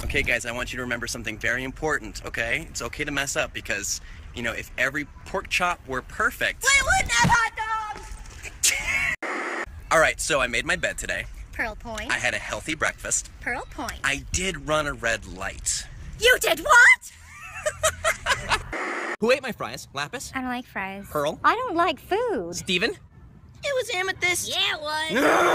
Okay, guys, I want you to remember something very important, okay? It's okay to mess up because, you know, if every pork chop were perfect... We wouldn't have hot dogs! Alright, so I made my bed today. Pearl Point. I had a healthy breakfast. Pearl Point. I did run a red light. You did what? Who ate my fries? Lapis? I don't like fries. Pearl? I don't like food. Steven? It was Amethyst. Yeah, it was.